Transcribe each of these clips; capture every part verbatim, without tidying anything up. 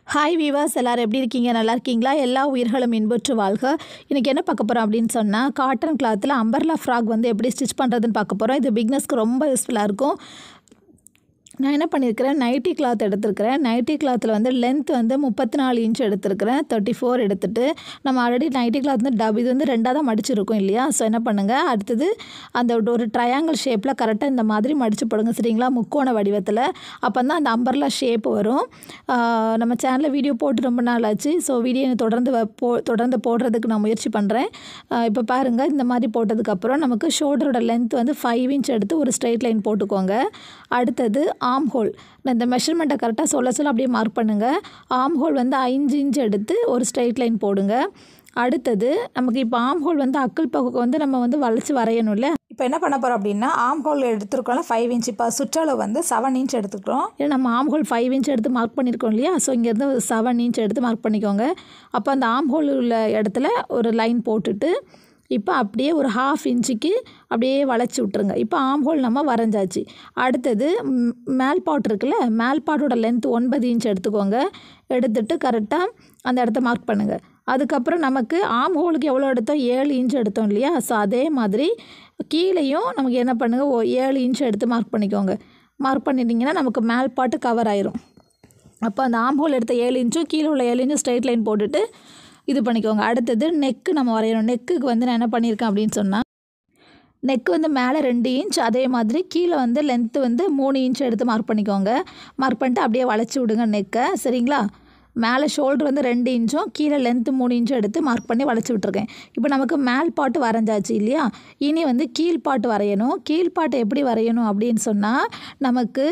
Hi viewers, எல்லோரும் எப்படி இருக்கீங்க? நல்லா இருக்கீங்களா? எல்லா உயிர்களும் இன்புற்று வாழ்க. இன்றைக்கி என்ன பார்க்க போகிறோம் அப்படின்னு சொன்னால், காட்டன் கிளாத்தில் அம்பர்லா ஃப்ராக் வந்து எப்படி ஸ்டிச் பண்ணுறதுன்னு பார்க்க போகிறோம். இது பிக்னஸ்க்கு ரொம்ப யூஸ்ஃபுல்லாக இருக்கும். நான் என்ன பண்ணியிருக்கிறேன், நைட்டி கிளாத் எடுத்துருக்கிறேன். நைட்டி கிளாத்தில் வந்து லென்த் வந்து முப்பத்தி நாலு இன்ச் எடுத்துருக்கிறேன். தேர்ட்டி ஃபோர் எடுத்துகிட்டு நம்ம ஆல்ரெடி நைட்டி கிளாத் வந்து டப் இது வந்து ரெண்டாக தான் மடிச்சிருக்கும் இல்லையா? ஸோ என்ன பண்ணுங்கள், அடுத்தது அந்த ஒரு ட்ரையாங்கிள் ஷேப்பில் கரெக்டாக இந்த மாதிரி மடித்து போடுங்க, சரிங்களா? முக்கோண வடிவத்தில். அப்போ தான் அந்த அம்பர்லா ஷேப் வரும். நம்ம சேனலில் வீடியோ போட்டு ரொம்ப நாள் ஆச்சு. ஸோ வீடியோ தொடர்ந்து போ தொடர்ந்து போடுறதுக்கு நான் முயற்சி பண்ணுறேன். இப்போ பாருங்கள், இந்த மாதிரி போட்டதுக்கப்புறம் நமக்கு ஷோல்டரோட லென்த் வந்து ஃபைவ் இன்ச் எடுத்து ஒரு ஸ்ட்ரைட் லைன் போட்டுக்கோங்க. அடுத்தது ஆம் ஹோல், நான் இந்த மெஷர்மெண்ட்டை கரெக்டாக சொல்ல சொல்ல அப்படியே மார்க் பண்ணுங்கள். ஆம் ஹோல் வந்து அஞ்சு இன்ச் எடுத்து ஒரு ஸ்ட்ரைட் லைன் போடுங்க. அடுத்தது நமக்கு இப்போ ஆம் ஹோல் வந்து அக்கல் பக்கம் வந்து நம்ம வந்து வளைச்சி வரையணும் இல்லை? இப்போ என்ன பண்ண போகிறோம் அப்படின்னா, ஆம் ஹோல் எடுத்துருக்கோம்ல ஃபைவ் இன்ச், இப்போ சுற்றளவு வந்து செவன் இன்ச் எடுத்துக்கிறோம். ஏன்னா நம்ம ஆம் ஹோல் ஃபைவ் இன்ச் எடுத்து மார்க் பண்ணியிருக்கோம் இல்லையா? ஸோ இங்கேருந்து செவன் இன்ச் எடுத்து மார்க் பண்ணிக்கோங்க. அப்போ அந்த ஆம் ஹோல் உள்ள இடத்துல ஒரு லைன் போட்டுட்டு இப்போ அப்படியே ஒரு ஹாஃப் இன்ச்சுக்கு அப்படியே வளைச்சி விட்ருங்க. இப்போ ஆம் ஹோல் நம்ம வரைஞ்சாச்சு. அடுத்தது மேல் பாட் இருக்குல்ல, மேல் பாட்டோட லென்த் ஒன்பது இன்ச் எடுத்துக்கோங்க. எடுத்துகிட்டு கரெக்டாக அந்த இடத்த மார்க் பண்ணுங்கள். அதுக்கப்புறம் நமக்கு ஆம் ஹோலுக்கு எவ்வளோ எடுத்தோம், ஏழு இன்ச் எடுத்தோம் இல்லையா? ஸோ அதே மாதிரி கீழேயும் நமக்கு என்ன பண்ணுங்கள், ஓ ஏழு இன்ச் எடுத்து மார்க் பண்ணிக்கோங்க. மார்க் பண்ணிட்டீங்கன்னா நமக்கு மேல் பாட்டு கவர் ஆயிரும். அப்போ அந்த ஆம் ஹோல் எடுத்த ஏழு இன்ச்சும் கீழே உள்ள ஏழு இன்ச்சும் ஸ்ட்ரைட் லைன் போட்டுட்டு இது பண்ணிக்கோங்க. அடுத்தது நெக்கு நம்ம வரையணும். நெக்குக்கு வந்து நான் என்ன பண்ணியிருக்கேன் அப்படின்னு சொன்னால், நெக்கு வந்து மேலே ரெண்டு இன்ச், அதே மாதிரி கீழே வந்து லென்த்து வந்து மூணு இன்ச் எடுத்து மார்க் பண்ணிக்கோங்க. மார்க் பண்ணிட்டு அப்படியே வளைச்சி விடுங்க நெக்கை, சரிங்களா? மேலே ஷோல்டர் வந்து ரெண்டு இன்ச்சும் கீழே லென்த்து மூணு இன்ச்சும் எடுத்து மார்க் பண்ணி வளைச்சி விட்ருக்கேன். இப்போ நமக்கு மேல் பாட்டு வரைஞ்சாச்சு இல்லையா? இனி வந்து கீழ் பாட்டு வரையணும். கீழ் பாட்டு எப்படி வரையணும் அப்படின்னு சொன்னால், நமக்கு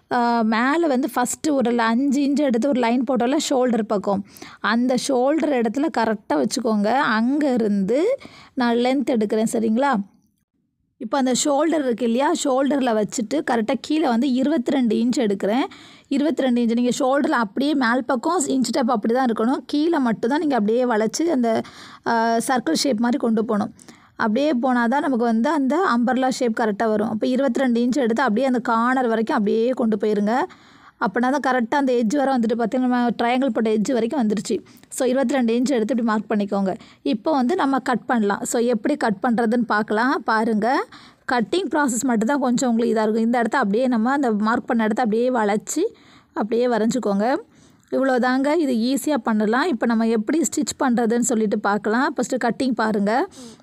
மேலே வந்து ஃபஸ்ட்டு ஒரு அஞ்சு இன்ச்சு எடுத்து ஒரு லைன் போட்டோம்ல ஷோல்டர் பக்கம், அந்த ஷோல்டர் இடத்துல கரெக்டாக வச்சுக்கோங்க. அங்கேருந்து நான் லென்த் எடுக்கிறேன், சரிங்களா? இப்போ அந்த ஷோல்டர் இருக்குது இல்லையா, ஷோல்டரில் வச்சுட்டு கரெக்டாக கீழே வந்து இருபத்தி ரெண்டு இன்ச் எடுக்கிறேன். இருபத்தி ரெண்டு இன்ச் நீங்கள் ஷோல்டரில் அப்படியே மேல் பக்கம் இன்ச் டேப் அப்படி தான் இருக்கணும். கீழே மட்டும் தான் நீங்கள் அப்படியே வளைச்சி அந்த சர்க்கிள் ஷேப் மாதிரி கொண்டு போகணும். அப்படியே போனால் தான் நமக்கு வந்து அந்த அம்பர்லா ஷேப் கரெக்டாக வரும். அப்போ இருபத்தி ரெண்டு இன்ச் எடுத்து அப்படியே அந்த கார்னர் வரைக்கும் அப்படியே கொண்டு போயிருங்க. அப்படின்னா தான் கரெக்டாக அந்த எட்ஜ் வரை வந்துட்டு பார்த்திங்கன்னா நம்ம ட்ரையாங்கிள் போட்ட எட்ஜ் வரைக்கும் வந்துருச்சு. ஸோ இருபத்தி ரெண்டு இன்ச் எடுத்து இப்படி மார்க் பண்ணிக்கோங்க. இப்போ வந்து நம்ம கட் பண்ணலாம். ஸோ எப்படி கட் பண்ணுறதுன்னு பார்க்கலாம். பாருங்கள், கட்டிங் ப்ராசஸ் மட்டும்தான் கொஞ்சம் உங்களுக்கு இதாக இருக்கும். இந்த இடத்த அப்படியே நம்ம அந்த மார்க் பண்ண இடத்த அப்படியே வளைச்சி அப்படியே வரைஞ்சிக்கோங்க. இவ்வளோதாங்க, இது ஈஸியாக பண்ணலாம். இப்போ நம்ம எப்படி ஸ்டிச் பண்ணுறதுன்னு சொல்லிட்டு பார்க்கலாம். ஃபஸ்ட்டு கட்டிங் பாருங்கள்.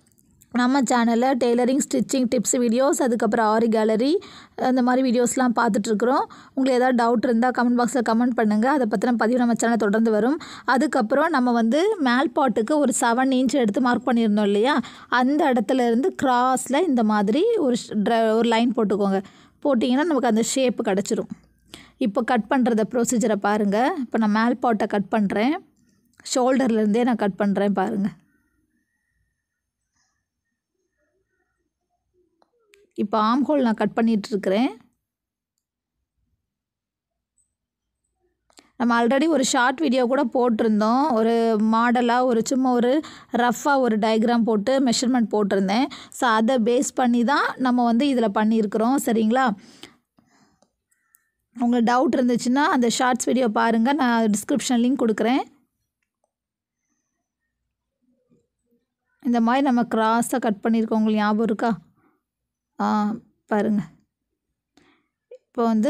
நம்ம சேனலில் டெய்லரிங், ஸ்டிச்சிங் டிப்ஸ் வீடியோஸ், அதுக்கப்புறம் ஆரி கேலரி அந்த மாதிரி வீடியோஸ்லாம் பார்த்துட்ருக்குறோம். உங்களுக்கு ஏதாவது டவுட் இருந்தால் கமெண்ட் பாக்ஸில் கமெண்ட் பண்ணுங்கள். அதை பற்றின பதிவு நம்ம சேனல் தொடர்ந்து வரும். அதுக்கப்புறம் நம்ம வந்து மேல் பாட்டுக்கு ஒரு செவன் இன்ச் எடுத்து மார்க் பண்ணியிருந்தோம் இல்லையா? அந்த இடத்துல இருந்து கிராஸில் இந்த மாதிரி ஒரு ஒரு லைன் போட்டுக்கோங்க. போட்டிங்கன்னா நமக்கு அந்த ஷேப்பு கிடச்சிரும். இப்போ கட் பண்ணுறத ப்ரொசீஜரை பாருங்கள். இப்போ நான் மேல் பாட்டை கட் பண்ணுறேன். ஷோல்டர்லேருந்தே நான் கட் பண்ணுறேன் பாருங்கள். இப்போ ஆம் ஹோல் நான் கட் பண்ணிகிட்ருக்கிறேன். நம்ம ஆல்ரெடி ஒரு ஷார்ட் வீடியோ கூட போட்டிருந்தோம். ஒரு மாடலாக ஒரு சும்மா ஒரு ரஃப்பாக ஒரு டயக்ராம் போட்டு மெஷர்மெண்ட் போட்டிருந்தேன். ஸோ அதை பேஸ் பண்ணி தான் நம்ம வந்து இதில் பண்ணியிருக்கிறோம், சரிங்களா? உங்களுக்கு டவுட் இருந்துச்சுன்னா அந்த ஷார்ட்ஸ் வீடியோ பாருங்கள், நான் டிஸ்கிரிப்ஷன் லிங்க் கொடுக்குறேன். இந்த மாதிரி நம்ம கிராஸாக கட் பண்ணியிருக்கோம், உங்களுக்கு ஞாபகம் இருக்கா? ஆ பாருங்கள். இப்போ வந்து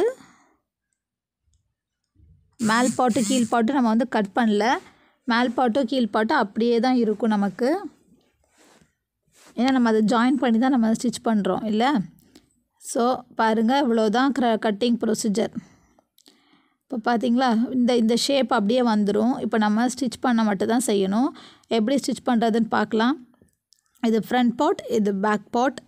மேல் பாட்டு கீழ் பாட்டு நம்ம வந்து கட் பண்ணல. மேல் பாட்டு கீழ் பாட்டு அப்படியே தான் இருக்கும் நமக்கு. ஏன்னா நம்ம அதை ஜாயின் பண்ணி தான் நம்ம ஸ்டிச் பண்ணுறோம் இல்லை? ஸோ பாருங்கள், இவ்வளோதான் கட்டிங் ப்ரொசீஜர். இப்போ பார்த்தீங்களா, இந்த இந்த ஷேப் அப்படியே வந்துடும். இப்போ நம்ம ஸ்டிச் பண்ண மட்டும் தான் செய்யணும். எப்படி ஸ்டிச் பண்ணுறதுன்னு பார்க்கலாம். இது ஃப்ரண்ட் பார்ட், இது பேக் பார்ட்.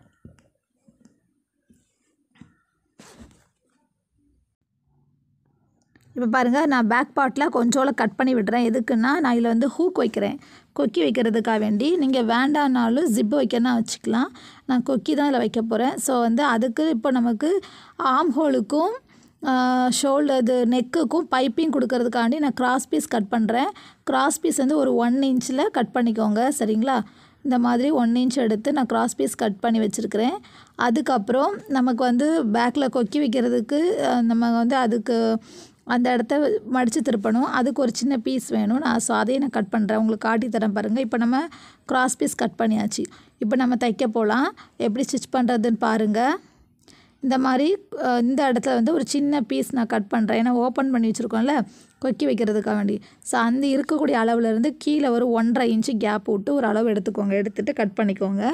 இப்போ பாருங்கள், நான் பேக் பார்ட்டில் கொஞ்சோல கட் பண்ணி விடுறேன். எதுக்குன்னா, நான் இதில் வந்து ஹூக் வைக்கிறேன், கொக்கி வைக்கிறதுக்காக வேண்டி. நீங்கள் வேண்டானாலும் ஜிப்பு வைக்கணும்னா வச்சுக்கலாம். நான் கொக்கி தான் இதில் வைக்க போகிறேன். ஸோ வந்து அதுக்கு இப்போ நமக்கு ஆம் ஹோலுக்கும் ஷோல்டர் இது நெக்குக்கும் பைப்பிங் கொடுக்கறதுக்காண்டி நான் கிராஸ் பீஸ் கட் பண்ணுறேன். கிராஸ் பீஸ் வந்து ஒரு ஒன் இன்ச்சில் கட் பண்ணிக்கோங்க, சரிங்களா? இந்த மாதிரி ஒன் இன்ச் எடுத்து நான் கிராஸ் பீஸ் கட் பண்ணி வச்சுருக்கிறேன். அதுக்கப்புறம் நமக்கு வந்து பேக்கில் கொக்கி வைக்கிறதுக்கு நம்ம வந்து அதுக்கு அந்த இடத்த மடித்து திருப்பணும். அதுக்கு ஒரு சின்ன பீஸ் வேணும். நான் ஸோ அதையும் நான் கட் பண்ணுறேன், உங்களுக்கு காட்டி தரேன் பாருங்கள். இப்போ நம்ம கிராஸ் பீஸ் கட் பண்ணியாச்சு. இப்போ நம்ம தைக்க போகலாம். எப்படி ஸ்டிச் பண்ணுறதுன்னு பாருங்கள். இந்த மாதிரி இந்த இடத்துல வந்து ஒரு சின்ன பீஸ் நான் கட் பண்ணுறேன். ஏன்னா ஓப்பன் பண்ணி வச்சுருக்கோம்ல கொக்கி வைக்கிறதுக்காக வேண்டி. ஸோ அந்த இருக்கக்கூடிய அளவுலேருந்து கீழே ஒரு ஒன்றரை இன்ச்சு கேப் விட்டு ஒரு அளவு எடுத்துக்கோங்க. எடுத்துகிட்டு கட் பண்ணிக்கோங்க.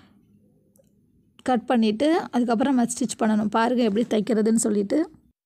கட் பண்ணிவிட்டு அதுக்கப்புறம் நம்ம ஸ்டிச் பண்ணணும். பாருங்கள் எப்படி தைக்கிறதுன்னு சொல்லிவிட்டு.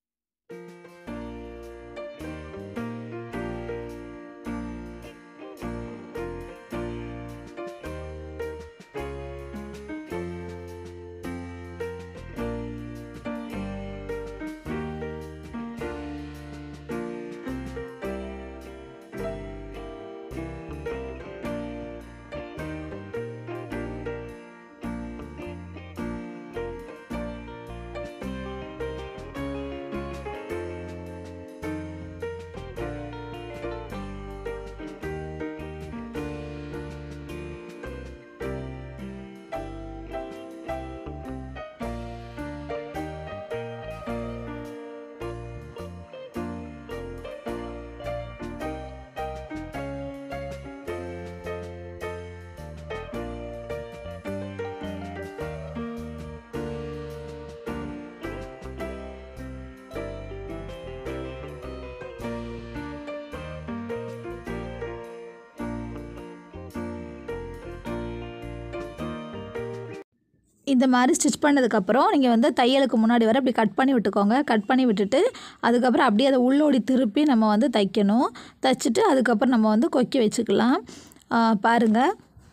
இந்த மாதிரி ஸ்டிச் பண்ணதுக்கப்புறம் நீங்கள் வந்து தையலுக்கு முன்னாடி வர இப்படி கட் பண்ணி விட்டுக்கோங்க. கட் பண்ணி விட்டுட்டு அதுக்கப்புறம் அப்படியே அதை உள்ளோடி திருப்பி நம்ம வந்து தைக்கணும். தைச்சிட்டு அதுக்கப்புறம் நம்ம வந்து கொக்கி வச்சுக்கலாம். பாருங்கள்.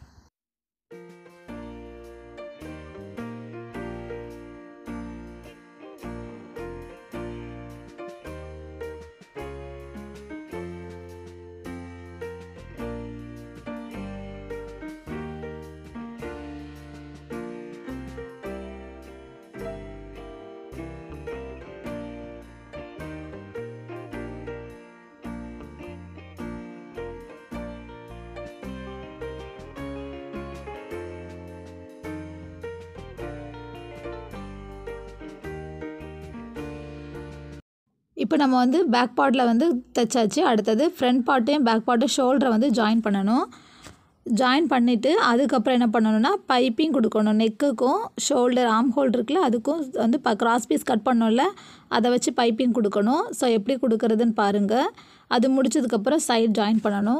இப்போ நம்ம வந்து பேக் பார்ட்டில் வந்து தைச்சாச்சு. அடுத்தது ஃப்ரண்ட் பார்ட்டையும் பேக் பார்ட்டும் ஷோல்டரை வந்து ஜாயின் பண்ணணும். ஜாயின் பண்ணிவிட்டு அதுக்கப்புறம் என்ன பண்ணணும்னா பைப்பிங் கொடுக்கணும். நெக்குக்கும் ஷோல்டர் ஆர்ம் ஹோல் இருக்குல்ல அதுக்கும் வந்து இப்போ கிராஸ் பீஸ் கட் பண்ணோம்ல அதை வச்சு பைப்பிங் கொடுக்கணும். ஸோ எப்படி கொடுக்குறதுன்னு பாருங்கள். அது முடிச்சதுக்கப்புறம் சைட் ஜாயின் பண்ணணும்.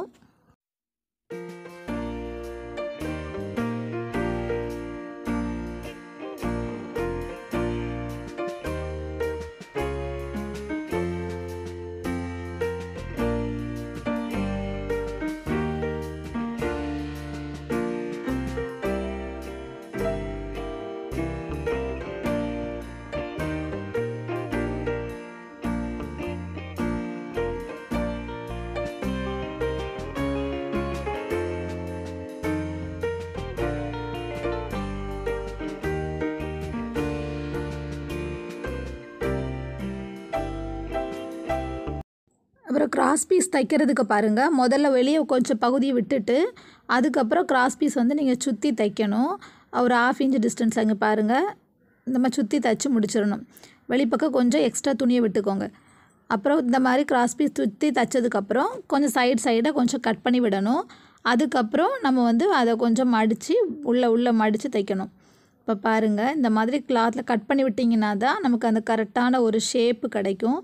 அப்புறம் கிராஸ் பீஸ் தைக்கிறதுக்கு பாருங்கள். முதல்ல வெளியே கொஞ்சம் பகுதியை விட்டுட்டு அதுக்கப்புறம் கிராஸ் பீஸ் வந்து நீங்கள் சுற்றி தைக்கணும். ஒரு ஆஃப் இன்ச் டிஸ்டன்ஸில் இங்கே பாருங்கள். இந்த மாதிரி சுற்றி தைச்சி முடிச்சிடணும். வெளிப்பக்கம் கொஞ்சம் எக்ஸ்ட்ரா துணியை விட்டுக்கோங்க. அப்புறம் இந்த மாதிரி கிராஸ் பீஸ் சுற்றி தைச்சதுக்கப்புறம் கொஞ்சம் சைடு சைடாக கொஞ்சம் கட் பண்ணி விடணும். அதுக்கப்புறம் நம்ம வந்து அதை கொஞ்சம் மடித்து உள்ளே உள்ளே மடித்து தைக்கணும். இப்போ பாருங்கள், இந்த மாதிரி கிளாத்தில் கட் பண்ணி விட்டிங்கன்னா தான் நமக்கு அந்த கரெக்டான ஒரு ஷேப்பு கிடைக்கும்.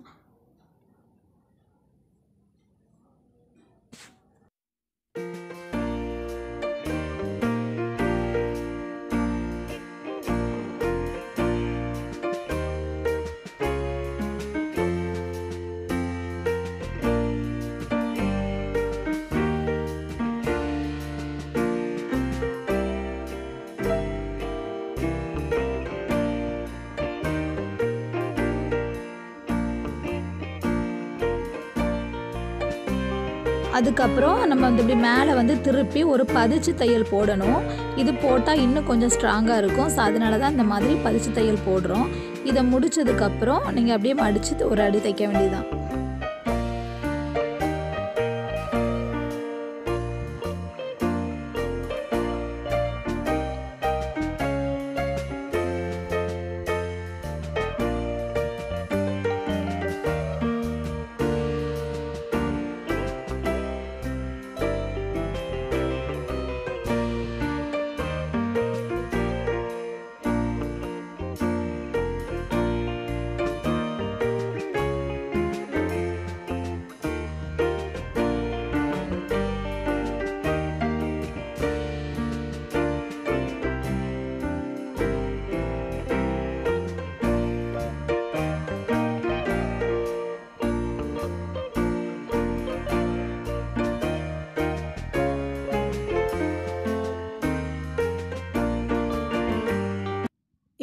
அதுக்கப்புறம் நம்ம வந்து இப்படி மேலே வந்து திருப்பி ஒரு பதிச்சு தையல் போடணும். இது போட்டால் இன்னும் கொஞ்சம் ஸ்ட்ராங்காக இருக்கும். ஸோ அதனால தான் இந்த மாதிரி பதிச்சு தையல் போடுறோம். இதை முடிச்சதுக்கப்புறம் நீங்கள் அப்படியே மடித்து ஒரு அடி தைக்க வேண்டியதுதான்.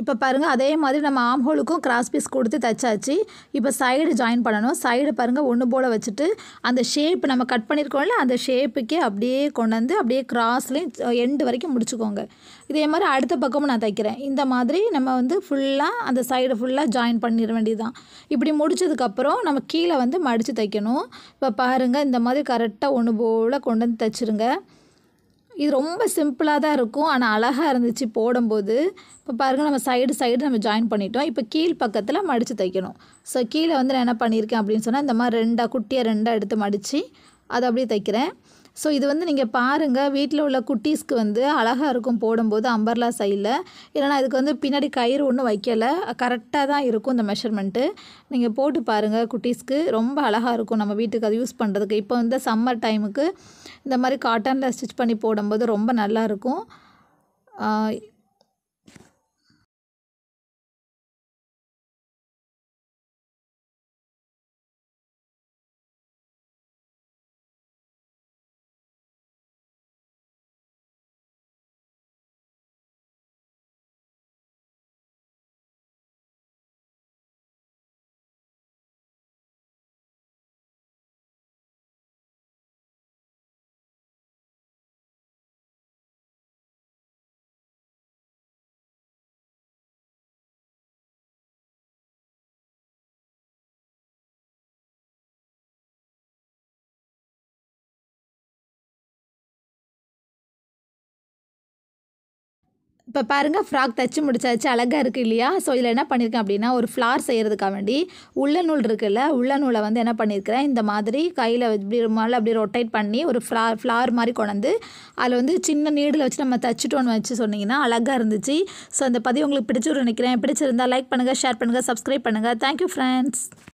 இப்போ பாருங்கள் அதே மாதிரி நம்ம ஆம் ஹோலுக்கும் கிராஸ் பீஸ் கொடுத்து தைச்சாச்சு. இப்போ சைடு ஜாயின் பண்ணணும். சைடு பாருங்கள் ஒன்று போல் வச்சுட்டு அந்த ஷேப் நம்ம கட் பண்ணியிருக்கோம்ல அந்த ஷேப்புக்கே அப்படியே கொண்டு வந்து அப்படியே கிராஸ்லேயும் எண்டு வரைக்கும் முடிச்சுக்கோங்க. இதே மாதிரி அடுத்த பக்கமும் நான் தைக்கிறேன். இந்த மாதிரி நம்ம வந்து ஃபுல்லாக அந்த சைடு ஃபுல்லாக ஜாயின் பண்ணிட வேண்டியதுதான். இப்படி முடிச்சதுக்கப்புறம் நம்ம கீழே வந்து மடித்து தைக்கணும். இப்போ பாருங்கள் இந்த மாதிரி கரெக்டாக ஒன்று போல் கொண்டு வந்து தைச்சிருங்க. இது ரொம்ப சிம்பிளாக தான் இருக்கும், ஆனால் அழகாக இருந்துச்சு போடும்போது. இப்போ பாருங்கள் நம்ம சைடு சைடு நம்ம ஜாயின் பண்ணிட்டோம். இப்போ கீழ் பக்கத்தில் மடித்து தைக்கணும். ஸோ கீழே வந்து நான் என்ன பண்ணியிருக்கேன் அப்படின்னு சொன்னால் இந்த மாதிரி ரெண்டாக குட்டியாக ரெண்டாக எடுத்து மடித்து அதை அப்படியே தைக்கிறேன். ஸோ இது வந்து நீங்கள் பாருங்கள் வீட்டில் உள்ள குட்டீஸ்க்கு வந்து அழகாக இருக்கும் போடும்போது அம்பர்லா சைடில். இல்லைனா இதுக்கு வந்து பின்னாடி கயிறு ஒன்றும் வைக்கலை, கரெக்டாக தான் இருக்கும் இந்த மெஷர்மெண்ட்டு. நீங்கள் போட்டு பாருங்கள், குட்டீஸ்க்கு ரொம்ப அழகாக இருக்கும் நம்ம வீட்டுக்கு அது யூஸ் பண்ணுறதுக்கு. இப்போ வந்து சம்மர் டைமுக்கு இந்த மாதிரி காட்டனில் ஸ்டிச் பண்ணி போடும்போது ரொம்ப நல்லாயிருக்கும். இப்போ பாருங்கள் ஃப்ராக் தைச்சி முடிச்சாச்சு, அழகாக இருக்குது இல்லையா? ஸோ இதில் என்ன பண்ணியிருக்கேன் அப்படின்னா ஒரு ஃப்ளார் செய்கிறதுக்காக வேண்டி உள்ள நூல் இருக்குல்ல, உள்ள நூலை வந்து என்ன பண்ணியிருக்கிறேன் இந்த மாதிரி கையில் இப்படி மேலே அப்படி ரொட்டேட் பண்ணி ஒரு ஃப்ளார் ஃப்ளார் மாதிரி கொண்டு அதில் வந்து சின்ன நீடில் வச்சு நம்ம தைச்சிட்டோன்னு வச்சு சொன்னிங்கன்னா அழகாக இருந்துச்சு. ஸோ அந்த பதிவு உங்களுக்கு பிடிச்சிரு நினைக்கிறேன். பிடிச்சிருந்தால் லைக் பண்ணுங்கள், ஷேர் பண்ணுங்கள், சப்ஸ்கிரைப் பண்ணுங்கள். Thank you friends.